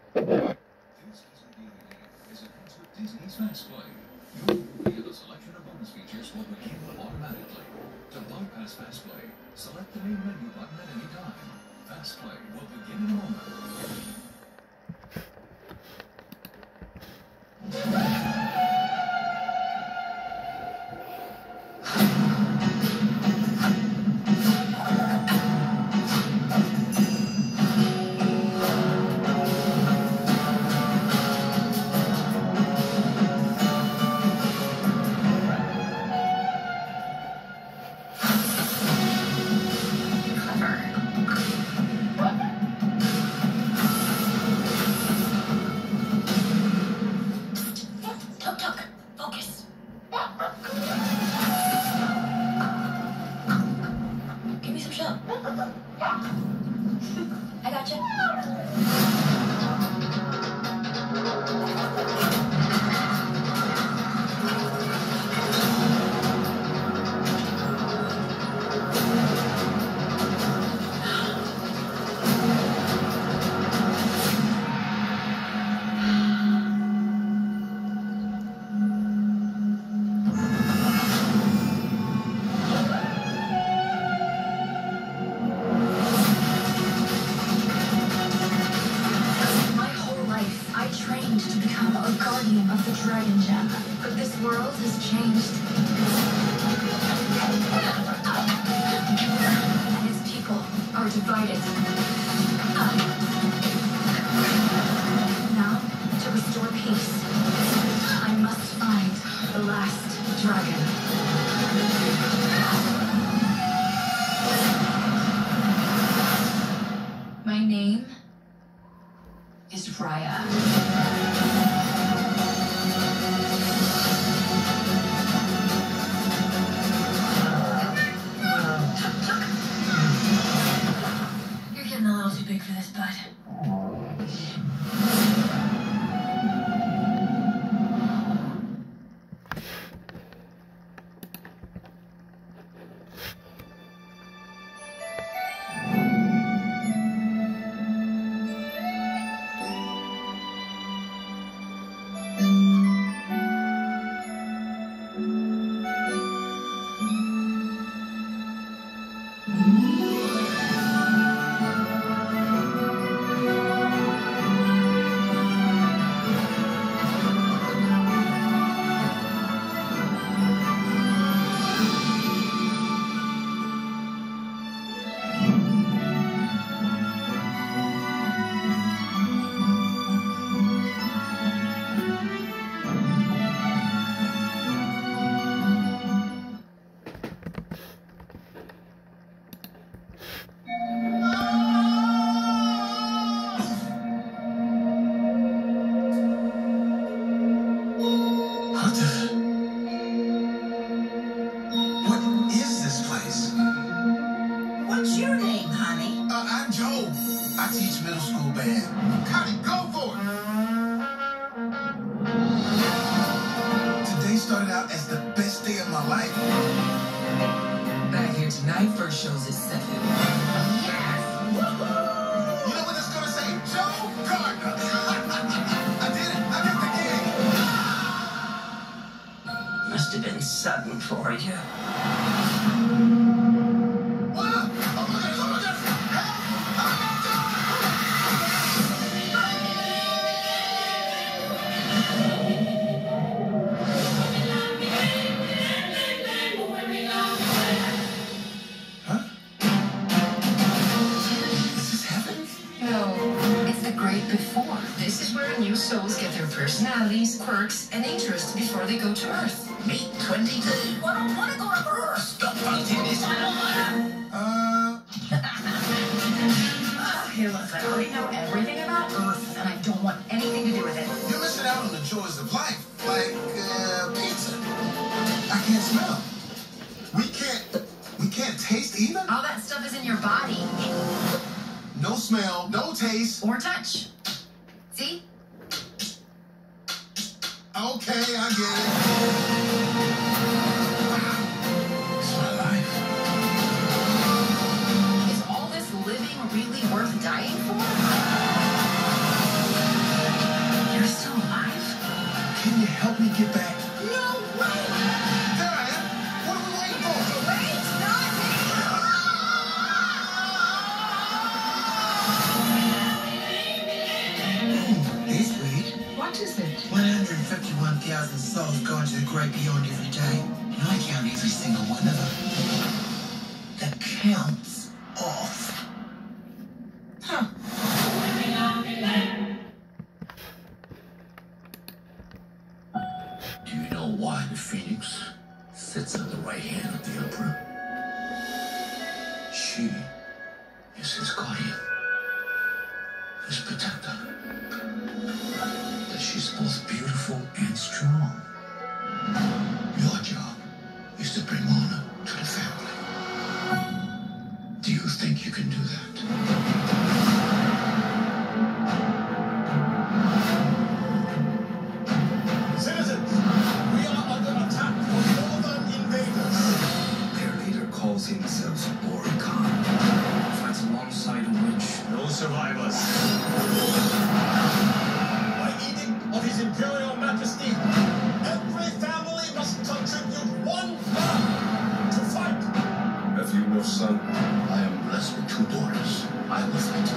This is with Disney's Fast Play. Your movie and a selection of bonus features will begin automatically. To bypass Fast Play, select the main menu button at any time. Fast Play will begin in a moment. I gotcha. To become a guardian of the Dragon Gem, but this world has changed. And its people are divided. Now, to restore peace, I must find the last dragon. My name is Raya. You're getting a little too big for this, bud. I teach middle school band. Cut it, go for it! Today started out as the best day of my life. Back here tonight, first show's at 7. Yes! Woohoo! You know what it's gonna say? Joe Gardner! I did it! I did the gig! Must have been sudden for you. Before. This is where new souls get their personalities, quirks, and interests before they go to Earth. Meet 22. I don't want to go to Earth. Stop fighting this little man. Hey, look, I already know everything about Earth, and I don't want anything to do with it. You're missing out on the joys of life, like pizza. I can't smell. We can't taste either. All that stuff is in your body. No smell, no taste. Or touch. See? Okay, I get it. It's my life. Is all this living really worth dying for? get back. No way! There I am. What are we waiting for? Wait, not me! This week, What is it? 151,000 souls going to the great beyond every day. And I count every single one of them. The count's off. Huh. Do you know why the Phoenix sits on the right hand of the Emperor? She is his guardian, his protector. That she's both beautiful and strong. Your job is to bring honor to the family. Do you think you can do that? Citizens, we are under attack from northern invaders. Their leader calls himself Oricon. Fights alongside a witch. No survivors. By edict of His Imperial Majesty, every family must contribute 1 man to fight. Have you no son? I am blessed with 2 daughters. I will fight.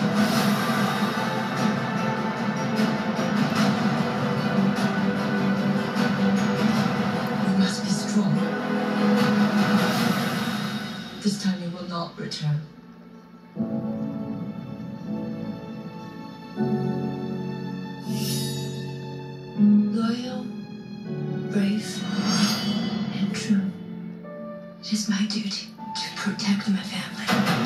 We must be strong. This time we will not return. Loyal, brave, and true. It is my duty to protect my family.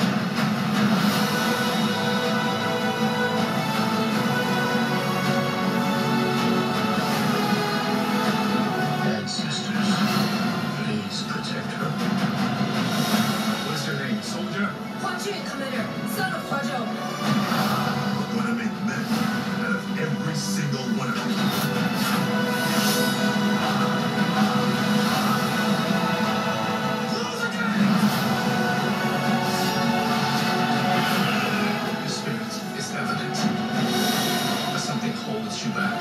Ancestors, please protect her. What is your name, soldier? Hua Jun, Commander, son of Hua Zhou. We're gonna make men out of every single one of them. Your spirit is evident. But something holds you back.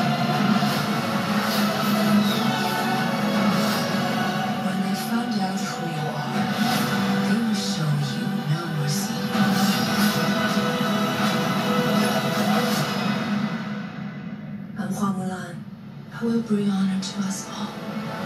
When they find out who you are, they will show you no mercy. I'm Hua Mulan. I will bring honor to us all.